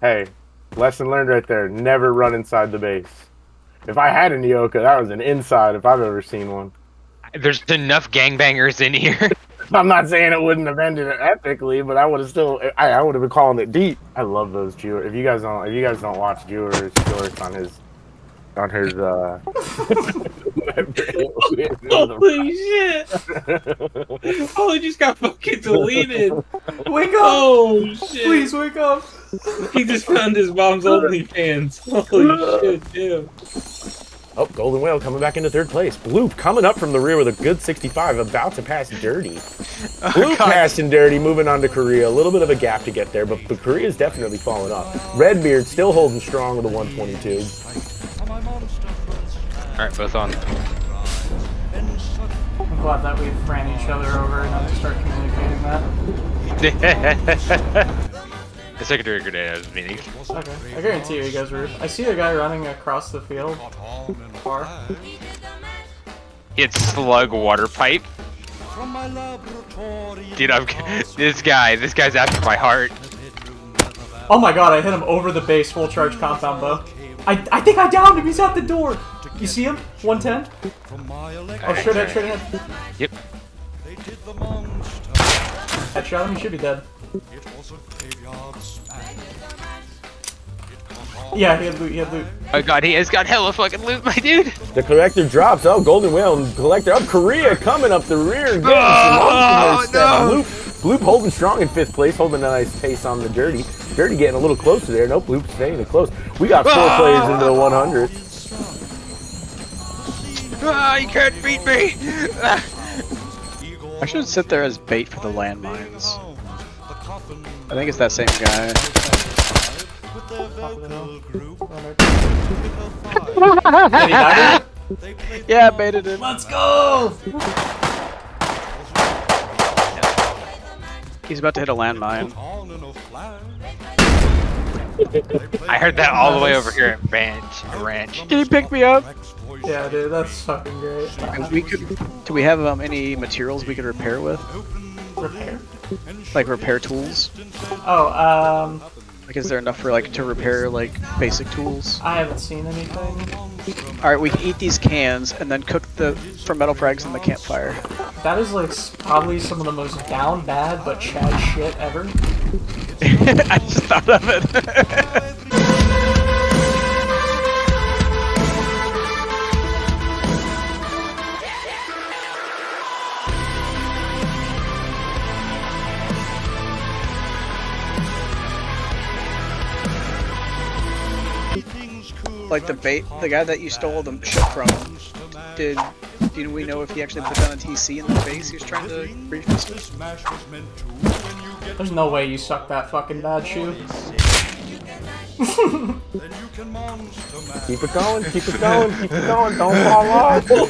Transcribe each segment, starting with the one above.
Hey, lesson learned right there. Never run inside the base. If I had a Nyoka, that was an inside if I've ever seen one. There's enough gangbangers in here. I'm not saying it wouldn't have ended epically, but I would have still. I would have been calling it deep. I love those Jewer. If you guys don't watch Jewer's shorts on his. Holy shit! Oh, he just got fucking deleted. Wake up! Oh shit! Please wake up! He just found his mom's OnlyFans. Holy shit, dude. Oh, Golden Whale coming back into third place. Bloop coming up from the rear with a good 65, about to pass Dirty. Bloop passing Dirty, moving on to Korea. A little bit of a gap to get there, but Korea's definitely falling off. Redbeard still holding strong with a 122. Alright, both on. I'm glad that we ran each other over and had to start communicating that. The secondary grenade was meaning. Okay, I guarantee you guys were. I see a guy running across the field. Far. It's slug water pipe. Dude, this guy's after my heart. Oh my god, I hit him over the base, full charge compound bow. I think I downed him, he's out the door! You see him? 110? Oh, straight ahead. Yep. Headshot him, he should be dead. Yeah, he had loot, Oh god, he has got hella fucking loot, my dude! The Collector drops. Oh, Golden Whale and Collector up. Korea coming up the rear. Bloop holding strong in 5th place, holding a nice pace on the Dirty. Dirty getting a little closer there. Nope, Bloop staying close. We got 4 players into the 100. Ah, you can't beat me! I should sit there as bait for the landmines. I think it's that same guy. Yeah, baited him. Let's go! He's about to hit a landmine. I heard that all the way over here at Ranch. Can you pick me up? Yeah, dude, that's fucking great. Do we have any materials we could repair with? Repair? Like repair tools? Oh, Like, is there enough for to repair basic tools? I haven't seen anything. All right, we can eat these cans and then cook for metal frags in the campfire. That is probably some of the most down bad but Chad shit ever. I just thought of it. Like the guy that you stole the ship from, do we know if he actually put down a TC in the base he was trying to brief us with? There's no way you suck that fucking bad shoe. Keep it going, keep it going, keep it going, don't fall off. He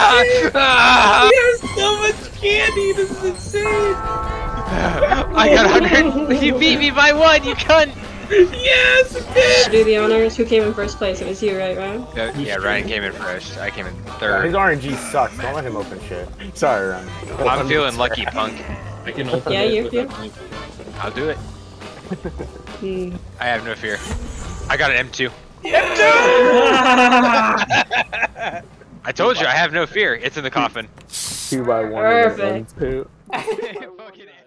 has so much candy, this is insane! I got 100. You beat me by 1, you cunt! Yes! To do the honors, who came in first place? It was you, right, Ryan? Yeah, Ryan came in first. I came in 3rd. His RNG sucks. Don't let him open shit. Sorry, Ryan. I'm feeling lucky, punk. Yeah, you. I'll do it. Hmm. I have no fear. I got an M2. I told you I have no fear. It's in the coffin. 2x1. Perfect. Two. Fucking